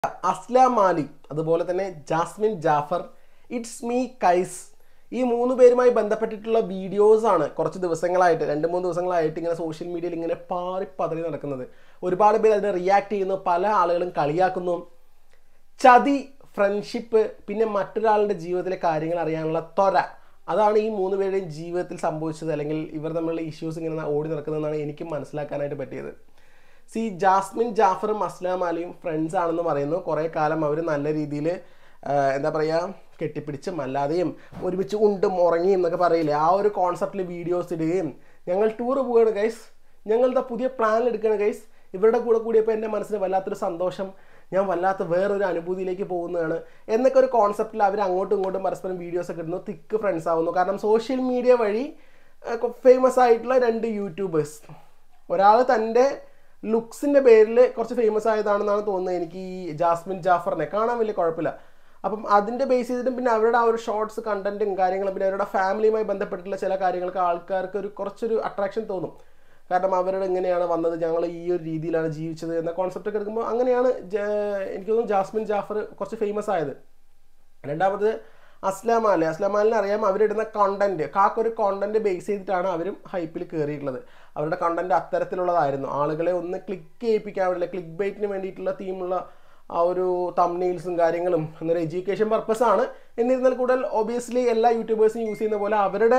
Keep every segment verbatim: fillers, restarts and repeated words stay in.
asla marley അതുപോലെ തന്നെ Jasmin Jafar it's me Khais ഈ മൂന്ന് പേരുമായി ബന്ധപ്പെട്ടിട്ടുള്ള വീഡിയോസ് ആണ് കുറച്ച് ദിവസങ്ങളായിട്ട് രണ്ട് മൂന്ന് ദിവസങ്ങളായിട്ട് ഇങ്ങനെ സോഷ്യൽ മീഡിയയിൽ ഇങ്ങനെ പാറി പതറി നടക്കുന്നത്. ഒരുപാട് പേര് അതിനെ റിയാക്ട് ചെയ്യുന്നു, പല ആളുകളും കളിയാക്കുന്നു. ചതി, ഫ്രണ്ട്ഷിപ്പ്, പിന്നെ മറ്റൊരാളുടെ ജീവിതത്തിലെ കാര്യങ്ങൾ അറിയാനുള്ള ത്വര, അതാണ് ഈ മൂന്ന് പേരുടെയും ജീവിതത്തിൽ സംഭവിച്ചത്, അല്ലെങ്കിൽ ഇവർ തമ്മിലുള്ള ഇഷ്യൂസ് ഇങ്ങനെ ഓടി നടക്കുന്നതെന്നാണ് എനിക്ക് മനസ്സിലാക്കാനായിട്ട് പറ്റിയത്. സി ജാസ്മിൻ ജാഫറും അസ്ല മാലിയും ഫ്രണ്ട്സ് ആണെന്ന് പറയുന്നു. കുറേ കാലം അവർ നല്ല രീതിയിൽ എന്താ പറയുക കെട്ടിപ്പിടിച്ചും അല്ലാതെയും ഒരുമിച്ച് ഉണ്ടും ഉറങ്ങിയും എന്നൊക്കെ പറയില്ലേ, ആ ഒരു കോൺസെപ്റ്റിൽ വീഡിയോസ് ഇടുകയും ഞങ്ങൾ ടൂർ പോവുകയാണ് ഗൈസ്, ഞങ്ങളുടെ പുതിയ പ്ലാൻ എടുക്കുകയാണ് ഗൈസ്, ഇവരുടെ കൂടെ കൂടിയപ്പോൾ എൻ്റെ മനസ്സിന് വല്ലാത്തൊരു സന്തോഷം, ഞാൻ വല്ലാത്ത വേറൊരു അനുഭൂതിയിലേക്ക് പോകുന്നതാണ് എന്നൊക്കെ ഒരു കോൺസെപ്റ്റിൽ അവർ അങ്ങോട്ടും ഇങ്ങോട്ടും പരസ്പരം വീഡിയോസ് ഒക്കെ ഇടുന്നു, തിക്ക് ഫ്രണ്ട്സ് ആവുന്നു. കാരണം സോഷ്യൽ മീഡിയ വഴി ഫേമസ് ആയിട്ടുള്ള രണ്ട് യൂട്യൂബേഴ്സ്, ഒരാൾ തൻ്റെ ലുക്സിൻ്റെ പേരിൽ കുറച്ച് ഫേമസ് ആയതാണെന്നാണ് തോന്നുന്നത് എനിക്ക് ഈ ജാസ്മിൻ ജാഫറിനെ കാണാൻ വലിയ കുഴപ്പമില്ല. അപ്പം അതിൻ്റെ ബേസ് ചെയ്തിട്ടും പിന്നെ അവരുടെ ആ ഒരു ഷോർട്സ് കണ്ടൻറ്റും കാര്യങ്ങളും പിന്നെ അവരുടെ ഫാമിലിയുമായി ബന്ധപ്പെട്ടിട്ടുള്ള ചില കാര്യങ്ങൾക്ക് ആൾക്കാർക്ക് ഒരു കുറച്ചൊരു അട്രാക്ഷൻ തോന്നും. കാരണം അവരുടെ എങ്ങനെയാണ് വന്നത്, ഞങ്ങൾ ഈ ഒരു രീതിയിലാണ് ജീവിച്ചത് എന്ന കോൺസെപ്റ്റ് ഒക്കെ എടുക്കുമ്പോൾ അങ്ങനെയാണ് എനിക്ക് തോന്നുന്നു ജാസ്മിൻ ജാഫർ കുറച്ച് ഫേമസ് ആയത്. രണ്ടാമത് അസ്ല മാലി, അസ്ല മാലിനെ അറിയാം, അവരിടുന്ന കണ്ടൻറ്റ് കാക്കൊരു കണ്ടൻറ്റ് ബേസ് ചെയ്തിട്ടാണ് അവരും ഹൈപ്പിൽ കയറിയിട്ടുള്ളത്. അവരുടെ കണ്ടൻറ്റ് അത്തരത്തിലുള്ളതായിരുന്നു, ആളുകളെ ഒന്ന് ക്ലിക്ക് ചെയ്യിപ്പിക്കാൻ വേണ്ടിയില്ല, ക്ലിക്ക് ബൈറ്റിന് വേണ്ടിയിട്ടുള്ള തീമുള്ള ആ ഒരു തംബ്നെയിൽസും കാര്യങ്ങളും എന്നൊരു എഡ്യൂക്കേഷൻ പർപ്പസാണ്. എന്നിരുന്നാൽ കൂടുതൽ ഒബിയസ്ലി എല്ലാ യൂട്യൂബേഴ്സും യൂസ് ചെയ്യുന്ന പോലെ അവരുടെ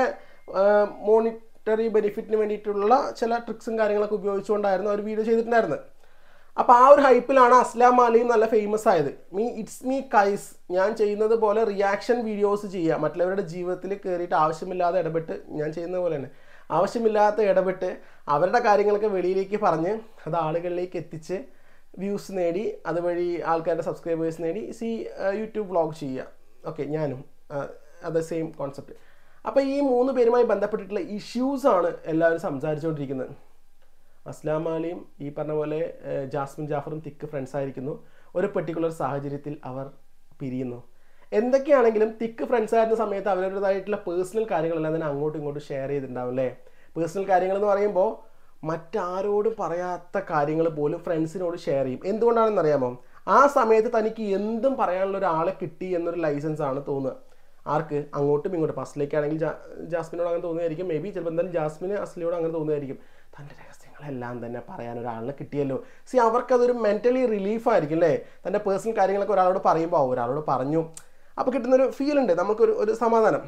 മോണിറ്ററി ബെനിഫിറ്റിന് വേണ്ടിയിട്ടുള്ള ചില ട്രിക്സും കാര്യങ്ങളൊക്കെ ഉപയോഗിച്ചുകൊണ്ടായിരുന്നു അവർ വീഡിയോ ചെയ്തിട്ടുണ്ടായിരുന്നത്. അപ്പോൾ ആ ഒരു ഹൈപ്പിലാണ് അസ്ല മാലിയും നല്ല ഫേമസ് ആയത്. മീ ഇറ്റ്സ് മീ ഖൈസ്, ഞാൻ ചെയ്യുന്നത് പോലെ റിയാക്ഷൻ വീഡിയോസ് ചെയ്യുക, മറ്റുള്ളവരുടെ ജീവിതത്തിൽ കയറിയിട്ട് ആവശ്യമില്ലാതെ ഇടപെട്ട്, ഞാൻ ചെയ്യുന്നത് പോലെ തന്നെ ആവശ്യമില്ലാത്ത ഇടപെട്ട് അവരുടെ കാര്യങ്ങളൊക്കെ വെളിയിലേക്ക് പറഞ്ഞ് അത് ആളുകളിലേക്ക് എത്തിച്ച് വ്യൂസ് നേടി അതുവഴി ആൾക്കാരുടെ സബ്സ്ക്രൈബേഴ്സ് നേടി സി യൂട്യൂബ് വ്ളോഗ് ചെയ്യുക. ഓക്കെ, ഞാനും അത് സെയിം കോൺസെപ്റ്റ്. അപ്പോൾ ഈ മൂന്ന് പേരുമായി ബന്ധപ്പെട്ടിട്ടുള്ള ഇഷ്യൂസാണ് എല്ലാവരും സംസാരിച്ചുകൊണ്ടിരിക്കുന്നത്. അസ്ല മാലിയും ഈ പറഞ്ഞ പോലെ ജാസ്മിൻ ജാഫറും തിക്ക് ഫ്രണ്ട്സ് ആയിരിക്കുന്നു. ഒരു പെർട്ടിക്കുലർ സാഹചര്യത്തിൽ അവർ പിരിയുന്നു. എന്തൊക്കെയാണെങ്കിലും തിക്ക് ഫ്രണ്ട്സ് ആയിരുന്ന സമയത്ത് അവരുടേതായിട്ടുള്ള പേഴ്സണൽ കാര്യങ്ങളെല്ലാം തന്നെ അങ്ങോട്ടും ഇങ്ങോട്ടും ഷെയർ ചെയ്തിട്ടുണ്ടാവും അല്ലേ. പേഴ്സണൽ കാര്യങ്ങൾ എന്ന് പറയുമ്പോൾ മറ്റാരോടും പറയാത്ത കാര്യങ്ങൾ പോലും ഫ്രണ്ട്സിനോട് ഷെയർ ചെയ്യും. എന്തുകൊണ്ടാണെന്ന് അറിയാമോ? ആ സമയത്ത് തനിക്ക് എന്തും പറയാനുള്ള ഒരാളെ കിട്ടി എന്നൊരു ലൈസൻസ് ആണ് തോന്നുക. ആർക്ക്? അങ്ങോട്ടും ഇങ്ങോട്ടും. അസ്ലയ്ക്കാണെങ്കിൽ ജാ ജാസ്മിനോട് അങ്ങനെ തോന്നുമായിരിക്കും, മേ ബി ചിലപ്പോൾ എന്തായാലും ജാസ്മിന് അസ്ലയോട് അങ്ങനെ തോന്നുമായിരിക്കും. തൻ്റെ രഹസ്യങ്ങളെല്ലാം തന്നെ പറയാൻ ഒരാളിനെ കിട്ടിയല്ലോ. സി അവർക്കതൊരു മെൻ്റലി റിലീഫായിരിക്കും അല്ലേ. തൻ്റെ പേഴ്സണൽ കാര്യങ്ങളൊക്കെ ഒരാളോട് പറയുമ്പോൾ ഒരാളോട് പറഞ്ഞു അപ്പോൾ കിട്ടുന്നൊരു ഫീൽ ഉണ്ട്, നമുക്കൊരു ഒരു സമാധാനം.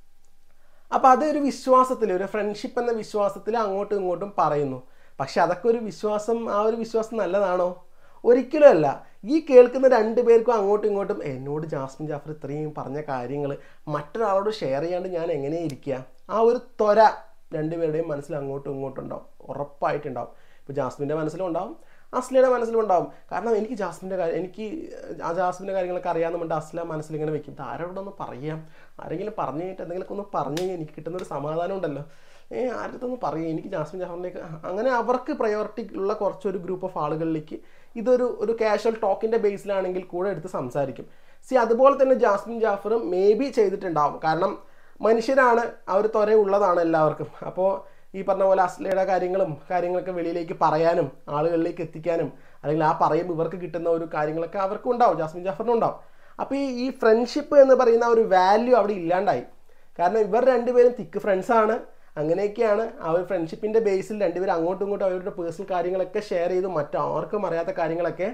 അപ്പോൾ അതൊരു വിശ്വാസത്തിൽ, ഒരു ഫ്രണ്ട്ഷിപ്പ് എന്ന വിശ്വാസത്തിൽ അങ്ങോട്ടും ഇങ്ങോട്ടും പറയുന്നു. പക്ഷെ അതൊക്കെ ഒരു വിശ്വാസം, ആ ഒരു വിശ്വാസം നല്ലതാണോ? ഒരിക്കലും അല്ല. ഈ കേൾക്കുന്ന രണ്ട് പേർക്കും അങ്ങോട്ടും ഇങ്ങോട്ടും എന്നോട് ജാസ്മിൻ ജാഫർ ഇത്രയും പറഞ്ഞ കാര്യങ്ങൾ മറ്റൊരാളോട് ഷെയർ ചെയ്യാണ്ട് ഞാൻ എങ്ങനെ ഇരിക്കുക, ആ ഒരു ത്വര രണ്ടുപേരുടെയും മനസ്സിൽ അങ്ങോട്ടും ഇങ്ങോട്ടും ഉണ്ടാവും, ഉറപ്പായിട്ടുണ്ടാവും. ഇപ്പോൾ ജാസ്മിൻ്റെ മനസ്സിലും ഉണ്ടാവും, അസ്ലയുടെ മനസ്സിലും ഉണ്ടാവും. കാരണം എനിക്ക് ജാസ്മിൻ്റെ കാര്യം എനിക്ക് ആ ജാസ്മിൻ്റെ കാര്യങ്ങളൊക്കെ അറിയാമെന്നുണ്ട് അസ്ല മനസ്സിലിങ്ങനെ വെക്കും, ആരോടൊന്ന് പറയാം, ആരെങ്കിലും പറഞ്ഞു കഴിഞ്ഞിട്ട് എന്തെങ്കിലുമൊക്കെ ഒന്ന് പറഞ്ഞു കഴിഞ്ഞാൽ എനിക്ക് കിട്ടുന്നൊരു സമാധാനം ഉണ്ടല്ലോ, ഏ ആരടുത്തൊന്ന് പറയും എനിക്ക് ജാസ്മിൻ ജാഫറിലേക്ക്. അങ്ങനെ അവർക്ക് പ്രയോറിറ്റി ഉള്ള കുറച്ചൊരു ഗ്രൂപ്പ് ഓഫ് ആളുകളിലേക്ക് ഇതൊരു ഒരു കാഷ്വൽ ടോക്കിൻ്റെ ബേസിലാണെങ്കിൽ കൂടെ എടുത്ത് സംസാരിക്കും. സി അതുപോലെ തന്നെ ജാസ്മിൻ ജാഫറും മേ ബി ചെയ്തിട്ടുണ്ടാവും. കാരണം മനുഷ്യരാണ്, ആ ഒരു ത്വര ഉള്ളതാണ് എല്ലാവർക്കും. അപ്പോൾ ഈ പറഞ്ഞ പോലെ അസ്ലയുടെ കാര്യങ്ങളും കാര്യങ്ങളൊക്കെ വെളിയിലേക്ക് പറയാനും ആളുകളിലേക്ക് എത്തിക്കാനും അല്ലെങ്കിൽ ആ പറയുമ്പോൾ ഇവർക്ക് കിട്ടുന്ന ഒരു കാര്യങ്ങളൊക്കെ അവർക്കും ഉണ്ടാവും, ജാസ്മിൻ ജാഫറിനും ഉണ്ടാവും. അപ്പോൾ ഈ ഈ ഫ്രണ്ട്ഷിപ്പ് എന്ന് പറയുന്ന ഒരു വാല്യൂ അവിടെ ഇല്ലാണ്ടായി. കാരണം ഇവർ രണ്ടുപേരും തിക്ക് ഫ്രണ്ട്സാണ്, അങ്ങനെയൊക്കെയാണ്. ആ ഒരു ഫ്രണ്ട്ഷിപ്പിൻ്റെ ബേസിൽ രണ്ടുപേരും അങ്ങോട്ടും ഇങ്ങോട്ടും അവരുടെ പേഴ്സണൽ കാര്യങ്ങളൊക്കെ ഷെയർ ചെയ്തു, മറ്റാർക്കും അറിയാത്ത കാര്യങ്ങളൊക്കെ.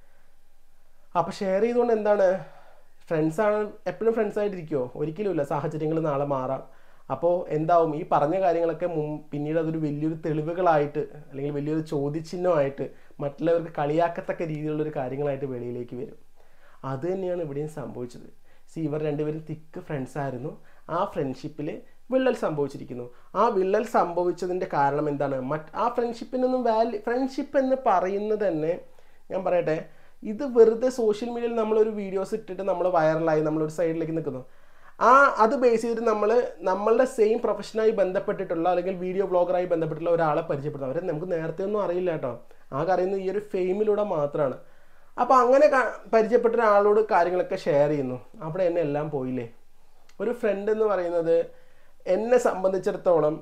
അപ്പോൾ ഷെയർ ചെയ്തുകൊണ്ട് എന്താണ്, ഫ്രണ്ട്സാണ് എപ്പോഴും ഫ്രണ്ട്സായിട്ടിരിക്കുമോ? ഒരിക്കലുമില്ല. സാഹചര്യങ്ങൾ നാളെ മാറാം. അപ്പോൾ എന്താവും, ഈ പറഞ്ഞ കാര്യങ്ങളൊക്കെ മുൻ പിന്നീട് അതൊരു വലിയൊരു തെളിവുകളായിട്ട് അല്ലെങ്കിൽ വലിയൊരു ചോദ്യചിഹ്നമായിട്ട് മറ്റുള്ളവർക്ക് കളിയാക്കത്തക്ക രീതിയിലുള്ളൊരു കാര്യങ്ങളായിട്ട് വെളിയിലേക്ക് വരും. അത് തന്നെയാണ് ഇവിടെയും സംഭവിച്ചത്. സി ഇവർ രണ്ടുപേരും തിക്ക് ഫ്രണ്ട്സായിരുന്നു. ആ ഫ്രണ്ട്ഷിപ്പിൽ വിള്ളൽ സംഭവിച്ചിരിക്കുന്നു. ആ വിള്ളൽ സംഭവിച്ചതിൻ്റെ കാരണം എന്താണ്? മറ്റ് ആ ഫ്രണ്ട്ഷിപ്പിനൊന്നും വാല്യൂ, ഫ്രണ്ട്ഷിപ്പ് എന്ന് പറയുന്നത് തന്നെ ഞാൻ പറയട്ടെ, ഇത് വെറുതെ സോഷ്യൽ മീഡിയയിൽ നമ്മളൊരു വീഡിയോസ് ഇട്ടിട്ട് നമ്മൾ വൈറലായി നമ്മളൊരു സൈഡിലേക്ക് നിൽക്കുന്നു. ആ അത് ബേസ് ചെയ്തിട്ട് നമ്മൾ നമ്മളുടെ സെയിം പ്രൊഫഷനായി ബന്ധപ്പെട്ടിട്ടുള്ള അല്ലെങ്കിൽ വീഡിയോ ബ്ലോഗറായി ബന്ധപ്പെട്ടുള്ള ഒരാളെ പരിചയപ്പെടുത്തും. അവരെ നമുക്ക് നേരത്തെ ഒന്നും അറിയില്ല കേട്ടോ, ആകെ അറിയുന്നത് ഈ ഒരു ഫെയിമിലൂടെ മാത്രമാണ്. അപ്പോൾ അങ്ങനെ പരിചയപ്പെട്ട ഒരാളോട് കാര്യങ്ങളൊക്കെ ഷെയർ ചെയ്യുന്നു, അവിടെ എന്നെ എല്ലാം പോയില്ലേ. ഒരു ഫ്രണ്ട് എന്ന് പറയുന്നത് എന്നെ സംബന്ധിച്ചിടത്തോളം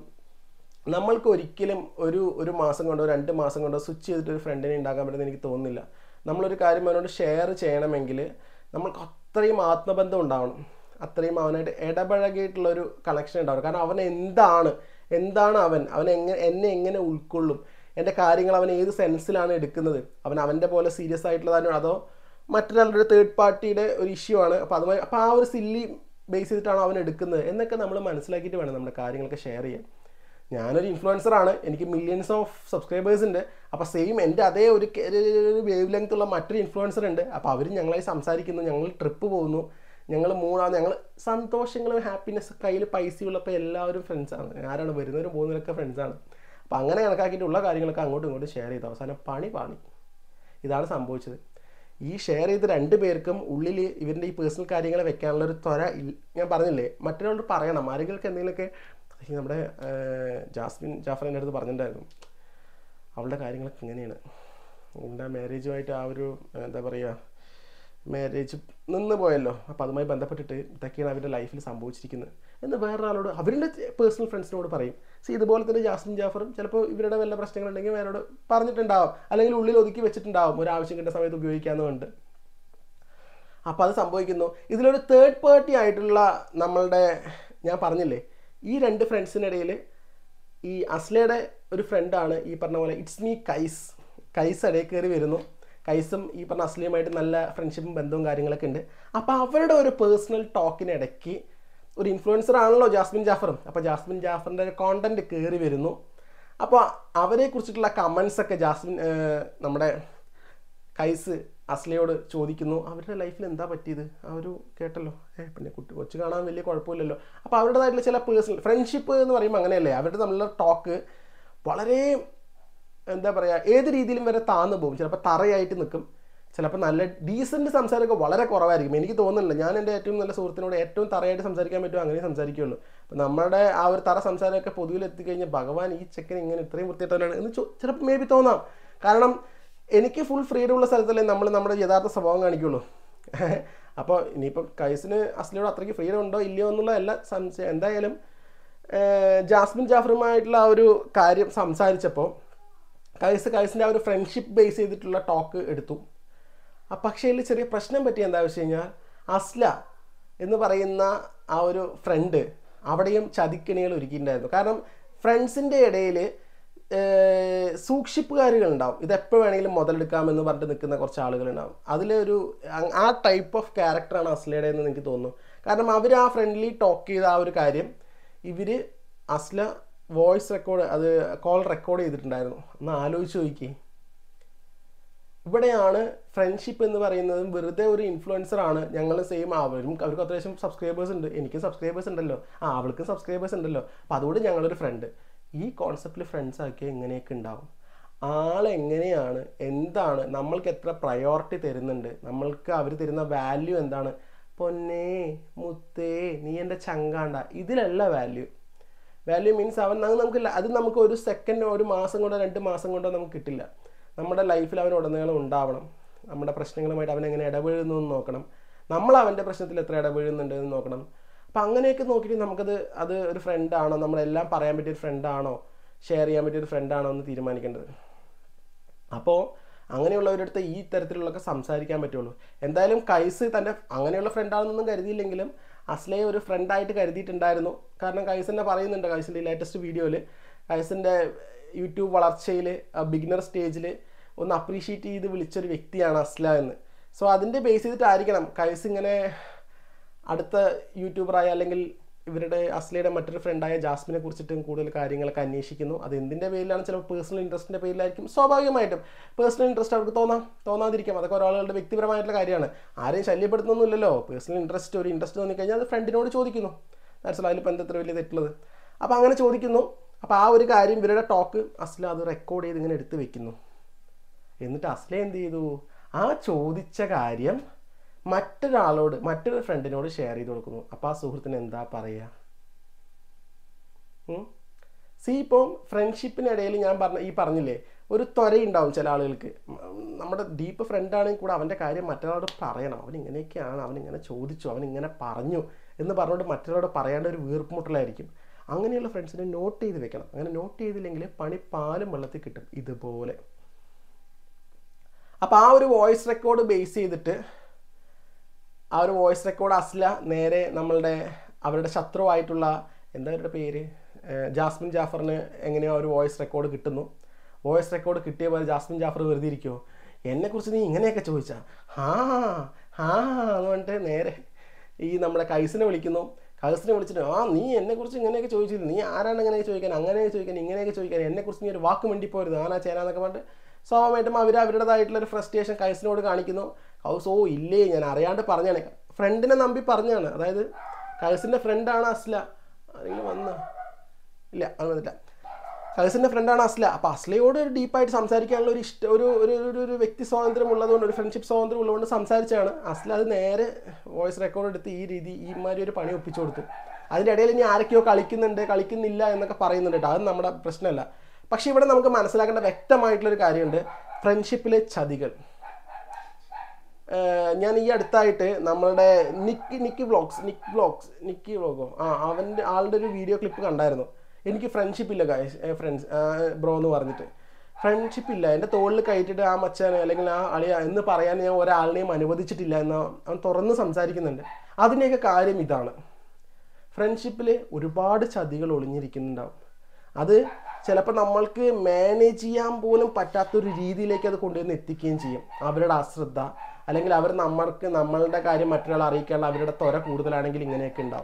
നമ്മൾക്ക് ഒരിക്കലും ഒരു ഒരു മാസം കൊണ്ടോ രണ്ട് മാസം കൊണ്ടോ സ്വിച്ച് ചെയ്തിട്ട് ഒരു ഫ്രണ്ടിനെ ഉണ്ടാക്കാൻ പറ്റുമെന്ന് എനിക്ക് തോന്നുന്നില്ല. നമ്മളൊരു കാര്യം അവനോട് ഷെയർ ചെയ്യണമെങ്കിൽ നമ്മൾക്ക് അത്രയും ആത്മബന്ധം ഉണ്ടാവണം, അത്രയും അവനായിട്ട് ഇടപഴകിയിട്ടുള്ളൊരു കണക്ഷൻ ഉണ്ടാവണം. കാരണം അവൻ എന്താണ് എന്താണ് അവൻ അവൻ എങ്ങനെ എന്നെ എങ്ങനെ ഉൾക്കൊള്ളും, എൻ്റെ കാര്യങ്ങൾ അവൻ ഏത് സെൻസിലാണ് എടുക്കുന്നത്, അവൻ അവൻ്റെ പോലെ സീരിയസ് ആയിട്ടുള്ളതാണോ അതോ മറ്റൊരാളുടെ തേർഡ് പാർട്ടിയുടെ ഒരു ഇഷ്യൂ ആണ്, അപ്പോൾ അതുമായി അപ്പോൾ ആ ഒരു സില്ലി ബേസ് ചെയ്തിട്ടാണ് അവൻ എടുക്കുന്നത് എന്നൊക്കെ നമ്മൾ മനസ്സിലാക്കിയിട്ട് വേണം നമ്മുടെ കാര്യങ്ങളൊക്കെ ഷെയർ ചെയ്യാൻ. ഞാനൊരു ഇൻഫ്ലുവൻസറാണ്, എനിക്ക് മില്യൺസ് ഓഫ് സബ്സ്ക്രൈബേഴ്സ് ഉണ്ട്. അപ്പോൾ സെയിം എൻ്റെ അതേ ഒരു വേവ് ലെങ്ത് ഉള്ള മറ്റൊരു ഇൻഫ്ലുവൻസർ ഉണ്ട്. അപ്പോൾ അവരും ഞങ്ങളായി സംസാരിക്കുന്നു, ഞങ്ങൾ ട്രിപ്പ് പോകുന്നു, ഞങ്ങൾ മൂന്നാം ഞങ്ങൾ സന്തോഷങ്ങളും ഹാപ്പിനെസ്, കയ്യിൽ പൈസയുള്ളപ്പോൾ എല്ലാവരും ഫ്രണ്ട്സാണ്. ആരാണ് വരുന്നവരും പോകുന്നവരൊക്കെ ഫ്രണ്ട്സാണ്. അപ്പോൾ അങ്ങനെ കണക്കാക്കിയിട്ടുള്ള കാര്യങ്ങളൊക്കെ അങ്ങോട്ടും ഇങ്ങോട്ടും ഷെയർ ചെയ്തു. അവസാനം പണി പാണി. ഇതാണ് സംഭവിച്ചത്. ഈ ഷെയർ ചെയ്ത് രണ്ട് പേർക്കും ഉള്ളിൽ ഇവരുടെ ഈ പേഴ്സണൽ കാര്യങ്ങൾ വെക്കാനുള്ള ഒരു ത്വര ഞാൻ പറഞ്ഞില്ലേ, മറ്റൊരാളോട് പറയണം. ആരെങ്കിലുമൊക്കെ എന്തെങ്കിലുമൊക്കെ നമ്മുടെ ജാസ്മിൻ ജാഫർ എൻ്റെ അടുത്ത് പറഞ്ഞിട്ടുണ്ടായിരുന്നു, അവളുടെ കാര്യങ്ങളൊക്കെ ഇങ്ങനെയാണ്, അവളുടെ മാരേജുമായിട്ട് ആ ഒരു എന്താ പറയുക മാരേജ് നിന്ന് പോയല്ലോ, അപ്പോൾ അതുമായി ബന്ധപ്പെട്ടിട്ട് ഇതൊക്കെയാണ് അവരുടെ ലൈഫിൽ സംഭവിച്ചിരിക്കുന്നത് എന്ന് വേറൊരാളോട് അവരുടെ പേഴ്സണൽ ഫ്രണ്ട്സിനോട് പറയും. സി ഇതുപോലെ തന്നെ ജാസ്മിൻ ജാഫറും ചിലപ്പോൾ ഇവരുടെ വല്ല പ്രശ്നങ്ങളുണ്ടെങ്കിൽ വേറോട് പറഞ്ഞിട്ടുണ്ടാവും, അല്ലെങ്കിൽ ഉള്ളിൽ ഒതുക്കി വെച്ചിട്ടുണ്ടാവും, ഒരു ആവശ്യം കിട്ടുന്ന സമയത്ത് ഉപയോഗിക്കാമെന്നുണ്ട്. അപ്പോൾ അത് സംഭവിക്കുന്നു. ഇതിലൊരു തേർഡ് പാർട്ടി ആയിട്ടുള്ള നമ്മളുടെ ഞാൻ പറഞ്ഞില്ലേ ഈ രണ്ട് ഫ്രണ്ട്സിനിടയിൽ ഈ അസ്ലയുടെ ഒരു ഫ്രണ്ടാണ് ഈ പറഞ്ഞ പോലെ ഇറ്റ്സ് മീ കൈസ്. കൈസ് ഇടയിൽ കയറി വരുന്നു. കൈസും ഈ പറഞ്ഞ അസ്ലയുമായിട്ട് നല്ല ഫ്രണ്ട്ഷിപ്പും ബന്ധവും കാര്യങ്ങളൊക്കെ ഉണ്ട്. അപ്പോൾ അവരുടെ ഒരു പേഴ്സണൽ ടോക്കിനിടയ്ക്ക് ഒരു ഇൻഫ്ലുവൻസർ ആണല്ലോ ജാസ്മിൻ ജാഫറും, അപ്പോൾ ജാസ്മിൻ ജാഫറിൻ്റെ ഒരു കോണ്ടന്റ് കയറി വരുന്നു. അപ്പോൾ അവരെ കുറിച്ചിട്ടുള്ള കമൻസൊക്കെ ജാസ്മിൻ നമ്മുടെ കൈസ് അസ്ലയോട് ചോദിക്കുന്നു, അവരുടെ ലൈഫിൽ എന്താ പറ്റിയത്, ആ ഒരു കേട്ടല്ലോ, ഏഹ് പിന്നെ കുട്ടി കൊച്ചു കാണാൻ വലിയ കുഴപ്പമില്ലല്ലോ. അപ്പോൾ അവരുടേതായിട്ടുള്ള ചില പേഴ്സണൽ ഫ്രണ്ട്ഷിപ്പ് എന്ന് പറയുമ്പോൾ അങ്ങനെയല്ലേ, അവരുടെ തമ്മിലുള്ള ടോക്ക് വളരെ എന്താ പറയുക ഏത് രീതിയിലും വരെ താന്നു പോകും. ചിലപ്പോൾ തറയായിട്ട് നിൽക്കും, ചിലപ്പോൾ നല്ല ഡീസൻറ്റ് സംസാരമൊക്കെ വളരെ കുറവായിരിക്കും. എനിക്ക് തോന്നുന്നില്ല, ഞാൻ എൻ്റെ ഏറ്റവും നല്ല സുഹൃത്തിനോട് ഏറ്റവും തറയായിട്ട് സംസാരിക്കാൻ പറ്റുമോ അങ്ങനെ സംസാരിക്കുകയുള്ളൂ. അപ്പോൾ നമ്മുടെ ആ ഒരു തറ സംസാരമൊക്കെ പൊതുവിൽ എത്തിക്കഴിഞ്ഞാൽ ഭഗവാൻ ഈ ചെക്കൻ ഇങ്ങനെ ഇത്രയും വൃത്തിയായിട്ടാണ് എന്ന് ചിലപ്പോൾ മേ ബി തോന്നാം. കാരണം എനിക്ക് ഫുൾ ഫ്രീഡം ഉള്ള സ്ഥലത്തല്ലേ നമ്മൾ നമ്മുടെ യഥാർത്ഥ സ്വഭാവം കാണിക്കുള്ളൂ. അപ്പോൾ ഇനിയിപ്പോൾ കൈസിന് അസ്ലയോട് അത്രയ്ക്ക് ഫ്രീഡം ഉണ്ടോ ഇല്ലയോ എന്നുള്ള എല്ലാ സംശയം. എന്തായാലും ജാസ്മിൻ ജാഫറുമായിട്ടുള്ള ആ ഒരു കാര്യം സംസാരിച്ചപ്പോൾ കൈസ് കൈസിൻ്റെ ആ ഒരു ഫ്രണ്ട്ഷിപ്പ് ബേസ് ചെയ്തിട്ടുള്ള ടോക്ക് എടുത്തു. ആ പക്ഷേ ഇതിൽ ചെറിയ പ്രശ്നം പറ്റിയ എന്താ വെച്ച് കഴിഞ്ഞാൽ അസ്ല എന്ന് പറയുന്ന ആ ഒരു ഫ്രണ്ട് അവിടെയും ചതിക്കണികൾ ഒരുക്കിയിട്ടുണ്ടായിരുന്നു. കാരണം ഫ്രണ്ട്സിൻ്റെ ഇടയിൽ സൂക്ഷിപ്പുകാരുകളുണ്ടാവും, ഇതെപ്പോൾ വേണമെങ്കിലും മുതലെടുക്കാമെന്ന് പറഞ്ഞിട്ട് നിൽക്കുന്ന കുറച്ച് ആളുകളുണ്ടാവും. അതിലൊരു ആ ടൈപ്പ് ഓഫ് ക്യാരക്ടറാണ് അസ്ലയുടെ എന്ന് എനിക്ക് തോന്നുന്നു. കാരണം അവർ ആ ഫ്രണ്ട്ലി ടോക്ക് ചെയ്ത ആ ഒരു കാര്യം ഇവർ അസ്ല വോയിസ് റെക്കോർഡ് അത് കോൾ റെക്കോർഡ് ചെയ്തിട്ടുണ്ടായിരുന്നു. ഒന്ന് ആലോചിച്ച് നോക്കി. ഇവിടെയാണ് ഫ്രണ്ട്ഷിപ്പ് എന്ന് പറയുന്നതും വെറുതെ ഒരു ഇൻഫ്ലുവൻസറാണ്, ഞങ്ങൾ സെയിം അവരും അവർക്ക് അത്യാവശ്യം സബ്സ്ക്രൈബേഴ്സ് ഉണ്ട്, എനിക്കും സബ്സ്ക്രൈബേഴ്സ് ഉണ്ടല്ലോ, ആ അവൾക്കും സബ്സ്ക്രൈബേഴ്സ് ഉണ്ടല്ലോ, അപ്പോൾ അതുകൊണ്ട് ഞങ്ങളൊരു ഫ്രണ്ട്. ഈ കോൺസെപ്റ്റിൽ ഫ്രണ്ട്സ് ആക്കിയാൽ ഇങ്ങനെയൊക്കെ ഉണ്ടാവും. ആളെങ്ങനെയാണ്, എന്താണ്, നമ്മൾക്ക് എത്ര പ്രയോറിറ്റി തരുന്നുണ്ട്, നമ്മൾക്ക് അവർ തരുന്ന വാല്യൂ എന്താണ്, പൊന്നേ മുത്തേ നീ എൻ്റെ ചങ്കാണ്ട, ഇതിലല്ല വാല്യൂ. വാല്യൂ മീൻസ് അവൻ അത് നമുക്ക് അത് നമുക്ക് ഒരു സെക്കൻഡോ ഒരു മാസം കൊണ്ടോ രണ്ട് മാസം കൊണ്ടോ നമുക്ക് കിട്ടില്ല. നമ്മുടെ ലൈഫിൽ അവൻ ഉടനീളം ഉണ്ടാവണം. നമ്മുടെ പ്രശ്നങ്ങളുമായിട്ട് അവൻ എങ്ങനെ ഇടപെഴുന്നു എന്ന് നോക്കണം, നമ്മൾ അവൻ്റെ പ്രശ്നത്തിൽ എത്ര ഇടപെഴുന്നുണ്ട് എന്ന് നോക്കണം. അപ്പം അങ്ങനെയൊക്കെ നോക്കിയിട്ട് നമുക്കത് അത് ഒരു ഫ്രണ്ടാണോ, നമ്മളെല്ലാം പറയാൻ പറ്റിയൊരു ഫ്രണ്ടാണോ, ഷെയർ ചെയ്യാൻ പറ്റിയൊരു ഫ്രണ്ടാണോ എന്ന് തീരുമാനിക്കേണ്ടത്. അപ്പോൾ അങ്ങനെയുള്ളവരടുത്ത് ഈ തരത്തിലുള്ളതൊക്കെ സംസാരിക്കാൻ പറ്റുള്ളൂ. എന്തായാലും കൈസ് തൻ്റെ അങ്ങനെയുള്ള ഫ്രണ്ടാണെന്നൊന്നും കരുതിയില്ലെങ്കിലും അസ്ലയെ ഒരു ഫ്രണ്ടായിട്ട് കരുതിയിട്ടുണ്ടായിരുന്നു. കാരണം കൈസ് തന്നെ പറയുന്നുണ്ട് കൈസിൻ്റെ ലേറ്റസ്റ്റ് വീഡിയോയിൽ, കൈസിൻ്റെ യൂട്യൂബ് വളർച്ചയിൽ ബിഗിനർ സ്റ്റേജിൽ ഒന്ന് അപ്രീഷിയേറ്റ് ചെയ്ത് വിളിച്ചൊരു വ്യക്തിയാണ് അസ്ല എന്ന്. സോ അതിൻ്റെ ബേസ് ചെയ്തിട്ടായിരിക്കണം കൈസ് ഇങ്ങനെ അടുത്ത യൂട്യൂബറായ അല്ലെങ്കിൽ ഇവരുടെ അസ്ലയുടെ മറ്റൊരു ഫ്രണ്ടായ ജാസ്മിനെ കുറിച്ചിട്ടും കൂടുതൽ കാര്യങ്ങളൊക്കെ അന്വേഷിക്കുന്നു. അത് എന്തിൻ്റെ പേരിലാണ്, ചിലപ്പോൾ പേഴ്സണൽ ഇൻട്രസ്റ്റിൻ്റെ പേരിലായിരിക്കും. സ്വാഭാവികമായിട്ടും പേഴ്സണൽ ഇൻട്രസ്റ്റ് അവർക്ക് തോന്നാം, തോന്നാതിരിക്കാം, അതൊക്കെ ഒരാളുടെ വ്യക്തിപരമായിട്ടുള്ള കാര്യമാണ്. ആരെയും ശല്യപ്പെടുത്തുന്നൊന്നുമില്ലല്ലോ. പേഴ്സണൽ ഇൻട്രസ്റ്റ് ഒരു ഇൻട്രസ്റ്റ് തോന്നിക്കഴിഞ്ഞാൽ അത് ഫ്രണ്ടിനോട് ചോദിക്കുന്നു, മനസ്സിലായി, അതിലിപ്പോൾ എന്താ എത്ര വലിയ തെറ്റുള്ളത്. അപ്പോൾ അങ്ങനെ ചോദിക്കുന്നു. അപ്പോൾ ആ ഒരു കാര്യം ഇവരുടെ ടോക്ക് അസ്ല അത് റെക്കോർഡ് ചെയ്ത് ഇങ്ങനെ എടുത്ത് വെക്കുന്നു. എന്നിട്ട് അസ്ല എന്ത് ചെയ്തു, ആ ചോദിച്ച കാര്യം മറ്റൊരാളോട് മറ്റൊരു ഫ്രണ്ടിനോട് ഷെയർ ചെയ്ത് കൊടുക്കുന്നു. അപ്പോൾ ആ സുഹൃത്തിന് എന്താ പറയുക? സി ഇപ്പം ഫ്രണ്ട്ഷിപ്പിനിടയിൽ ഞാൻ പറഞ്ഞ ഈ പറഞ്ഞില്ലേ ഒരു ത്വരയുണ്ടാവും ചില ആളുകൾക്ക്. നമ്മുടെ ഡീപ്പ് ഫ്രണ്ടാണെങ്കിൽ കൂടെ അവൻ്റെ കാര്യം മറ്റൊരാളോട് പറയണം. അവൻ ഇങ്ങനെയൊക്കെയാണ്, അവനിങ്ങനെ ചോദിച്ചു, അവനിങ്ങനെ പറഞ്ഞു എന്ന് പറഞ്ഞുകൊണ്ട് മറ്റൊരാളോട് പറയേണ്ട ഒരു വീർപ്പുമുട്ടലായിരിക്കും. അങ്ങനെയുള്ള ഫ്രണ്ട്സിനെ നോട്ട് ചെയ്ത് വെക്കണം. അങ്ങനെ നോട്ട് ചെയ്തില്ലെങ്കിൽ പണി പാലും വെള്ളത്തിൽ കിട്ടും ഇതുപോലെ. അപ്പോൾ ആ ഒരു വോയിസ് റെക്കോർഡ് ബേസ് ചെയ്തിട്ട് ആ ഒരു വോയിസ് റെക്കോർഡ് അസ്ല നേരെ നമ്മളുടെ അവരുടെ ശത്രുവായിട്ടുള്ള എന്താ അവരുടെ പേര് ജാസ്മിൻ ജാഫറിന് എങ്ങനെയോ ഒരു വോയിസ് റെക്കോർഡ് കിട്ടുന്നു. വോയിസ് റെക്കോർഡ് കിട്ടിയ പോലെ ജാസ്മിൻ ജാഫർ വെറുതെ ഇരിക്കുമോ, എന്നെക്കുറിച്ച് നീ ഇങ്ങനെയൊക്കെ ചോദിച്ചാ ഹാ ഹാ എന്ന് പറഞ്ഞിട്ട് നേരെ ഈ നമ്മുടെ കൈസിനെ വിളിക്കുന്നു. കൈസിനെ വിളിച്ചിട്ട് ആ നീ എന്നെക്കുറിച്ച് ഇങ്ങനെയൊക്കെ ചോദിച്ചില്ല, നീ ആരാണ് ഇങ്ങനെയൊക്കെ ചോദിക്കാൻ, അങ്ങനെയൊക്കെ ചോദിക്കാൻ, ഇങ്ങനെയൊക്കെ ചോദിക്കാൻ, എന്നെക്കുറിച്ച് നീ ഒരു വാക്ക് വേണ്ടിപ്പോരുത് ആനാ ചേരാന്നൊക്കെ പറഞ്ഞിട്ട് സ്വാഭാവികമായിട്ടും അവർ അവരുടേതായിട്ടുള്ളൊരു ഫ്രസ്ട്രേഷൻ കൈസിനോട് കാണിക്കുന്നു. കൗസ് ഓ ഇല്ലേ ഞാൻ അറിയാണ്ട് പറഞ്ഞാണ്, ഫ്രണ്ടിനെ നമ്പി പറഞ്ഞാണ്. അതായത് കൈസിൻ്റെ ഫ്രണ്ടാണ് അസ്ല. ആരെങ്കിലും വന്നോ? ഇല്ല അത് വന്നില്ല. കൈസിൻ്റെ ഫ്രണ്ടാണ് അസ്ല. അപ്പോൾ അസ്ലയോട് ഒരു ഡീപ്പായിട്ട് സംസാരിക്കാനുള്ള ഒരു ഇഷ്ടം ഒരു ഒരു ഒരു വ്യക്തി സ്വാതന്ത്ര്യം ഉള്ളതുകൊണ്ട്, ഒരു ഫ്രണ്ട്ഷിപ്പ് സ്വാതന്ത്ര്യം ഉള്ളതുകൊണ്ട് സംസാരിച്ചാണ്. അസ്ല അത് നേരെ വോയിസ് റെക്കോർഡ് എടുത്ത് ഈ രീതി ഈ മാതിരി ഒരു പണി ഒപ്പിച്ചു കൊടുത്തു. അതിൻ്റെ ഇടയിൽ ഇനി ആരൊക്കെയോ കളിക്കുന്നുണ്ട് കളിക്കുന്നില്ല എന്നൊക്കെ പറയുന്നുണ്ട് കേട്ടോ, അത് നമ്മുടെ പ്രശ്നമല്ല. പക്ഷേ ഇവിടെ നമുക്ക് മനസ്സിലാക്കേണ്ട വ്യക്തമായിട്ടുള്ളൊരു കാര്യമുണ്ട്, ഫ്രണ്ട്ഷിപ്പിലെ ചതികൾ. ഞാൻ ഈ അടുത്തായിട്ട് നമ്മളുടെ Nikki Nikki vlogs Nick vlogs Nikki വ്ളോഗോ ആ അവൻ്റെ ആളുടെ ഒരു വീഡിയോ ക്ലിപ്പ് കണ്ടായിരുന്നു. എനിക്ക് ഫ്രണ്ട്ഷിപ്പ് ഇല്ല ഗായ്സ് ഫ്രണ്ട്സ് ബ്രോ എന്ന് പറഞ്ഞിട്ട്, ഫ്രണ്ട്ഷിപ്പ് ഇല്ല, എൻ്റെ തോളിൽ കയറ്റിട്ട് ആ മച്ചാൻ അല്ലെങ്കിൽ ആ അളിയ എന്ന് പറയാൻ ഞാൻ ഒരാളിനെയും അനുവദിച്ചിട്ടില്ല എന്ന് അവൻ തുറന്ന് സംസാരിക്കുന്നുണ്ട്. അതിൻ്റെയൊക്കെ കാര്യം ഇതാണ്, ഫ്രണ്ട്ഷിപ്പിൽ ഒരുപാട് ചതികൾ ഒളിഞ്ഞിരിക്കുന്നുണ്ടാവും. അത് ചിലപ്പോൾ നമ്മൾക്ക് മാനേജ് ചെയ്യാൻ പോലും പറ്റാത്തൊരു രീതിയിലേക്ക് അത് കൊണ്ടുവന്ന് എത്തിക്കുകയും ചെയ്യും. അവരുടെ അശ്രദ്ധ അല്ലെങ്കിൽ അവർ നമ്മൾക്ക് നമ്മളുടെ കാര്യം മറ്റൊരാൾ അറിയിക്കാനുള്ള അവരുടെ ത്വര കൂടുതലാണെങ്കിൽ ഇങ്ങനെയൊക്കെ ഉണ്ടാവും.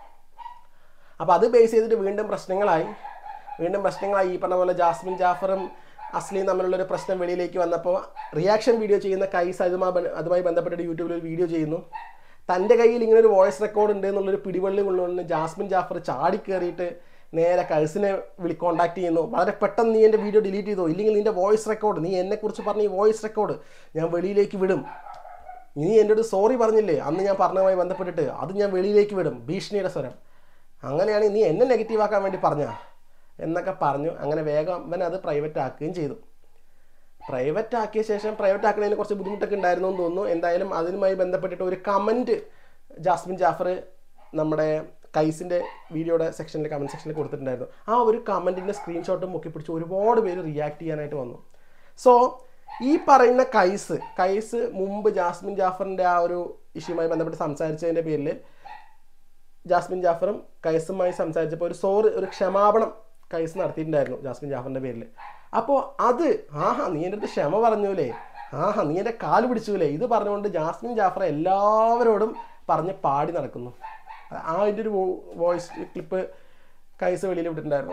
അപ്പോൾ അത് ബേസ് ചെയ്തിട്ട് വീണ്ടും പ്രശ്നങ്ങളായി വീണ്ടും പ്രശ്നങ്ങളായി ഈ പറഞ്ഞ പോലെ ജാസ്മിൻ ജാഫറും അസ്ലയും തമ്മിലുള്ളൊരു പ്രശ്നം വെളിയിലേക്ക് വന്നപ്പോൾ റിയാക്ഷൻ വീഡിയോ ചെയ്യുന്ന കൈസ് അതുമായി അതുമായി ബന്ധപ്പെട്ടിട്ട് യൂട്യൂബിൽ ഒരു വീഡിയോ ചെയ്യുന്നു. തൻ്റെ കയ്യിൽ ഇങ്ങനെ ഒരു വോയിസ് റെക്കോർഡ് ഉണ്ട് എന്നുള്ളൊരു പിടിവള്ളി കൊണ്ടുകൊണ്ട് ജാസ്മിൻ ജാഫർ ചാടി കയറിയിട്ട് നേരെ കൈസിനെ വിളി കോൺടാക്ട് ചെയ്യുന്നു. വളരെ പെട്ടെന്ന് നീ എൻ്റെ വീഡിയോ ഡിലീറ്റ് ചെയ്തോ, ഇല്ലെങ്കിൽ നിൻ്റെ വോയിസ് റെക്കോർഡ്, നീ എന്നെക്കുറിച്ച് പറഞ്ഞ ഈ വോയിസ് റെക്കോർഡ് ഞാൻ വെളിയിലേക്ക് വിടും, നീ എൻ്റെ ഒരു സോറി പറഞ്ഞില്ലേ അന്ന് ഞാൻ പറഞ്ഞതുമായി ബന്ധപ്പെട്ടിട്ട്, അത് ഞാൻ വെളിയിലേക്ക് വിടും, ഭീഷണിയുടെ സ്വരം. അങ്ങനെയാണെങ്കിൽ നീ എന്നെ നെഗറ്റീവ് ആക്കാൻ വേണ്ടി പറഞ്ഞാ എന്നൊക്കെ പറഞ്ഞു. അങ്ങനെ വേഗം അവൻ അത് പ്രൈവറ്റ് ആക്കുകയും ചെയ്തു. പ്രൈവറ്റ് ആക്കിയ ശേഷം പ്രൈവറ്റ് ആക്കുന്നതിന് കുറച്ച് ബുദ്ധിമുട്ടൊക്കെ ഉണ്ടായിരുന്നു എന്ന് തോന്നുന്നു. എന്തായാലും അതിനുമായി ബന്ധപ്പെട്ടിട്ട് ഒരു കമൻറ്റ് ജാസ്മിൻ ജാഫർ നമ്മുടെ കൈസിൻ്റെ വീഡിയോയുടെ സെക്ഷനിൽ കമൻറ്റ് സെക്ഷനിൽ കൊടുത്തിട്ടുണ്ടായിരുന്നു. ആ ഒരു കമൻറ്റിൻ്റെ സ്ക്രീൻഷോട്ടും മുക്കി പിടിച്ച് ഒരുപാട് പേര് റിയാക്ട് ചെയ്യാനായിട്ട് വന്നു. സോ ഈ പറയുന്ന കൈസ് കൈസ് മുമ്പ് ജാസ്മിൻ ജാഫറിൻ്റെ ആ ഒരു ഇഷ്യൂമായി ബന്ധപ്പെട്ട് സംസാരിച്ചതിൻ്റെ പേരിൽ ജാസ്മിൻ ജാഫറും കൈസുമായി സംസാരിച്ചപ്പോൾ ഒരു സോറി ഒരു ക്ഷമാപണം കൈസ് നടത്തിയിട്ടുണ്ടായിരുന്നു ജാസ്മിൻ ജാഫറിൻ്റെ പേരിൽ. അപ്പോൾ അത് ആഹാ നീ എൻ്റെ അടുത്ത് ക്ഷമ പറഞ്ഞൂലേ, ആഹാ നീ എൻ്റെ കാല് പിടിച്ചൂലേ, ഇത് പറഞ്ഞുകൊണ്ട് ജാസ്മിൻ ജാഫർ എല്ലാവരോടും പറഞ്ഞ് പാടി നടക്കുന്നു. ആ അതിൻ്റെ ഒരു വോയിസ് ക്ലിപ്പ് കൈസ് വെളിയിൽ വിട്ടിട്ടുണ്ടായിരുന്നു.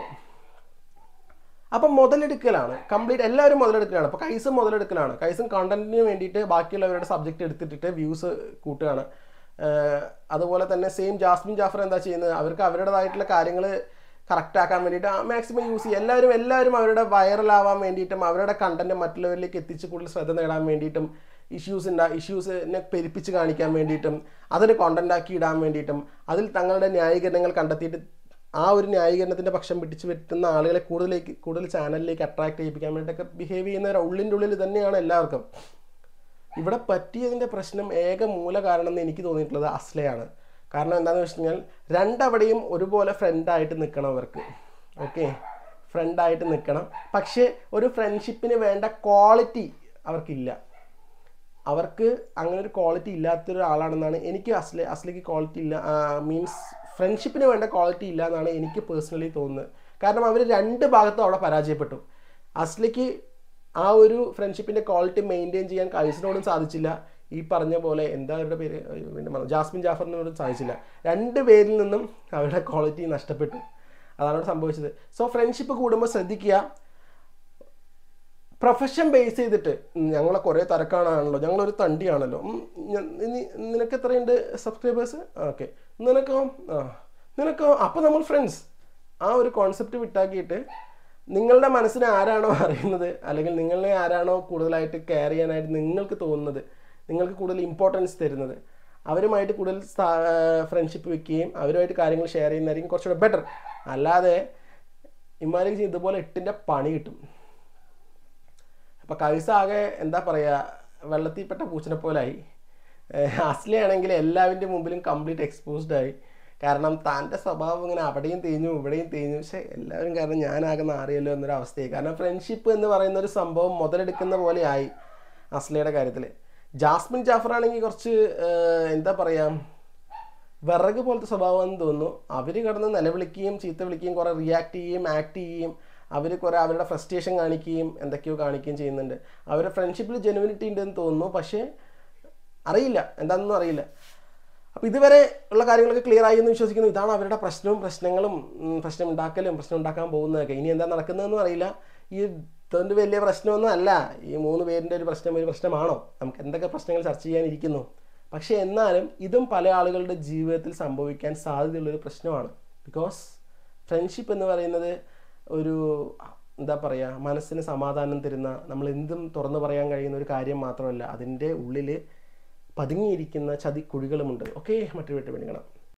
അപ്പം മുതലെടുക്കലാണ് കംപ്ലീറ്റ്, എല്ലാവരും മുതലെടുക്കലാണ്. അപ്പോൾ കൈസും മുതലെടുക്കലാണ്. കൈസും കണ്ടന്റിന് വേണ്ടിയിട്ട് ബാക്കിയുള്ളവരുടെ സബ്ജക്റ്റ് എടുത്തിട്ടിട്ട് വ്യൂസ് കൂട്ടുകയാണ്. അതുപോലെ തന്നെ സെയിം ജാസ്മിൻ ജാഫർ എന്താ ചെയ്യുന്നത്, അവർക്ക് അവരുടേതായിട്ടുള്ള കാര്യങ്ങൾ കറക്റ്റ് ആക്കാൻ വേണ്ടിയിട്ട് മാക്സിമം യൂസ് ചെയ്യും. എല്ലാവരും എല്ലാവരും അവരുടെ വൈറലാവാൻ വേണ്ടിയിട്ടും അവരുടെ കണ്ടന്റ് മറ്റുള്ളവരിലേക്ക് എത്തിച്ച് കൂടുതൽ ശ്രദ്ധ നേടാൻ വേണ്ടിയിട്ടും ഇഷ്യൂസ് ഉണ്ടാ ഇഷ്യൂസിനെ പെരുപ്പിച്ച് കാണിക്കാൻ വേണ്ടിയിട്ടും അതൊരു കോണ്ടന്റാക്കി ഇടാൻ വേണ്ടിയിട്ടും അതിൽ തങ്ങളുടെ ന്യായീകരണങ്ങൾ കണ്ടെത്തിയിട്ട് ആ ഒരു ന്യായീകരണത്തിൻ്റെ പക്ഷം പിടിച്ചു പറ്റുന്ന ആളുകളെ കൂടുതലേക്ക് കൂടുതൽ ചാനലിലേക്ക് അട്രാക്ട് ചെയ്യിപ്പിക്കാൻ വേണ്ടിയിട്ടൊക്കെ ബിഹേവ് ചെയ്യുന്ന ഉള്ളിൻ്റെ ഉള്ളിൽ തന്നെയാണ് എല്ലാവർക്കും. ഇവിടെ പറ്റിയതിൻ്റെ പ്രശ്നം ഏക മൂല കാരണം എന്ന് എനിക്ക് തോന്നിയിട്ടുള്ളത് അസ്ലയാണ്. കാരണം എന്താണെന്ന് വെച്ച് കഴിഞ്ഞാൽ രണ്ടവിടെയും ഒരുപോലെ ഫ്രണ്ടായിട്ട് നിൽക്കണം അവർക്ക്. ഓക്കെ, ഫ്രണ്ടായിട്ട് നിൽക്കണം. പക്ഷേ ഒരു ഫ്രണ്ട്ഷിപ്പിന് വേണ്ട ക്വാളിറ്റി അവർക്കില്ല. അവർക്ക് അങ്ങനെ ഒരു ക്വാളിറ്റി ഇല്ലാത്തൊരാളാണെന്നാണ് എനിക്ക് അസ്ല അസ്ലയ്ക്ക് ക്വാളിറ്റി ഇല്ല മീൻസ് ഫ്രണ്ട്ഷിപ്പിന് വേണ്ട ക്വാളിറ്റി ഇല്ല എന്നാണ് എനിക്ക് പേഴ്സണലി തോന്നുന്നത്. കാരണം അവർ രണ്ട് ഭാഗത്തും അവിടെ പരാജയപ്പെട്ടു. അസ്ലയ്ക്ക് ആ ഒരു ഫ്രണ്ട്ഷിപ്പിൻ്റെ ക്വാളിറ്റി മെയിൻറ്റെയിൻ ചെയ്യാൻ കൈസിനോടും സാധിച്ചില്ല, ഈ പറഞ്ഞ പോലെ എന്താ അവരുടെ പേര് വീണ്ടും ജാസ്മിൻ ജാഫറിനോടും സാധിച്ചില്ല. രണ്ട് പേരിൽ നിന്നും അവരുടെ ക്വാളിറ്റി നഷ്ടപ്പെട്ടു. അതാണ് അവിടെ സംഭവിച്ചത്. സോ ഫ്രണ്ട്ഷിപ്പ് കൂടുമ്പോൾ ശ്രദ്ധിക്കുക, പ്രൊഫഷൻ ബേസ് ചെയ്തിട്ട് ഞങ്ങളെ കുറേ തിരക്കാണാണല്ലോ, ഞങ്ങളൊരു തണ്ടിയാണല്ലോ, നിനക്ക് എത്രയുണ്ട് സബ്സ്ക്രൈബേഴ്സ്, ഓക്കെ നിനക്കോ ആ നിനക്കോ അപ്പോൾ നമ്മൾ ഫ്രണ്ട്സ്, ആ ഒരു കോൺസെപ്റ്റ് വിട്ടാക്കിയിട്ട് നിങ്ങളുടെ മനസ്സിനെ ആരാണോ അറിയുന്നത് അല്ലെങ്കിൽ നിങ്ങളെ ആരാണോ കൂടുതലായിട്ട് കെയർ ചെയ്യാനായിട്ട് നിങ്ങൾക്ക് തോന്നുന്നത്, നിങ്ങൾക്ക് കൂടുതൽ ഇമ്പോർട്ടൻസ് തരുന്നത്, അവരുമായിട്ട് കൂടുതൽ ഫ്രണ്ട്ഷിപ്പ് വെക്കുകയും അവരുമായിട്ട് കാര്യങ്ങൾ ഷെയർ ചെയ്യുന്നതായിരിക്കും കുറച്ചുകൂടെ ബെറ്റർ. അല്ലാതെ ഇമാരിക്ക് ഇതുപോലെ എട്ടിൻ്റെ പണി കിട്ടും. അപ്പോൾ കൈസ ആകെ എന്താ പറയുക വെള്ളത്തിൽപ്പെട്ട പൂച്ചനെ പോലായി. അസ്ലയാണെങ്കിൽ എല്ലാവരുടെ മുമ്പിലും കംപ്ലീറ്റ് എക്സ്പോസ്ഡ് ആയി. കാരണം തൻ്റെ സ്വഭാവം ഇങ്ങനെ അവിടെയും തേഞ്ഞു ഇവിടെയും തേഞ്ഞു. പക്ഷേ എല്ലാവരും കാരണം ഞാനാകെ മാറിയല്ലോ എന്നൊരു അവസ്ഥയായി. കാരണം ഫ്രണ്ട്ഷിപ്പ് എന്ന് പറയുന്ന ഒരു സംഭവം മുതലെടുക്കുന്ന പോലെ ആയി. അസ്ലയുടെ കാര്യത്തിൽ. ജാസ്മിൻ ജാഫർ ആണെങ്കിൽ കുറച്ച് എന്താ പറയുക, വിറക് പോലത്തെ സ്വഭാവമെന്ന് തോന്നുന്നു. അവർ കിടന്ന് നിലവിളിക്കുകയും ചീത്ത വിളിക്കുകയും കുറേ റിയാക്ട് ചെയ്യുകയും ആക്ട് ചെയ്യുകയും അവർ കുറേ അവരുടെ ഫ്രസ്ട്രേഷൻ കാണിക്കുകയും എന്തൊക്കെയോ കാണിക്കുകയും ചെയ്യുന്നുണ്ട്. അവരുടെ ഫ്രണ്ട്ഷിപ്പിൽ ജെനുവിനിറ്റി ഉണ്ടെന്ന് തോന്നുന്നു, പക്ഷേ അറിയില്ല, എന്താണെന്നൊന്നും അറിയില്ല. അപ്പോൾ ഇതുവരെ ഉള്ള കാര്യങ്ങളൊക്കെ ക്ലിയർ ആയി എന്ന് വിശ്വസിക്കുന്നു. ഇതാണ് അവരുടെ പ്രശ്നവും പ്രശ്നങ്ങളും പ്രശ്നം ഉണ്ടാക്കലും പ്രശ്നം ഉണ്ടാക്കാൻ പോകുന്നതൊക്കെ. ഇനി എന്താ നടക്കുന്നതെന്നും അറിയില്ല. ഈ ഇതൊന്നും വലിയ പ്രശ്നമൊന്നും അല്ല. ഈ മൂന്ന് പേരിൻ്റെ ഒരു പ്രശ്നം ഒരു പ്രശ്നമാണോ? നമുക്ക് എന്തൊക്കെ പ്രശ്നങ്ങൾ ചർച്ച ചെയ്യാനിരിക്കുന്നു. പക്ഷേ എന്നാലും ഇതും പല ആളുകളുടെ ജീവിതത്തിൽ സംഭവിക്കാൻ സാധ്യതയുള്ളൊരു പ്രശ്നമാണ്. ബിക്കോസ് ഫ്രണ്ട്ഷിപ്പ് എന്ന് പറയുന്നത് ഒരു എന്താ പറയുക, മനസ്സിന് സമാധാനം തരുന്ന, നമ്മൾ എന്തും തുറന്നു പറയാൻ കഴിയുന്ന ഒരു കാര്യം മാത്രമല്ല, അതിൻ്റെ ഉള്ളിൽ പതുങ്ങിയിരിക്കുന്ന ചതിക്കുഴികളുമുണ്ട്. ഓക്കെ, മറ്റൊരു വീട്ടിൽ വേണ്ടി കാണാം.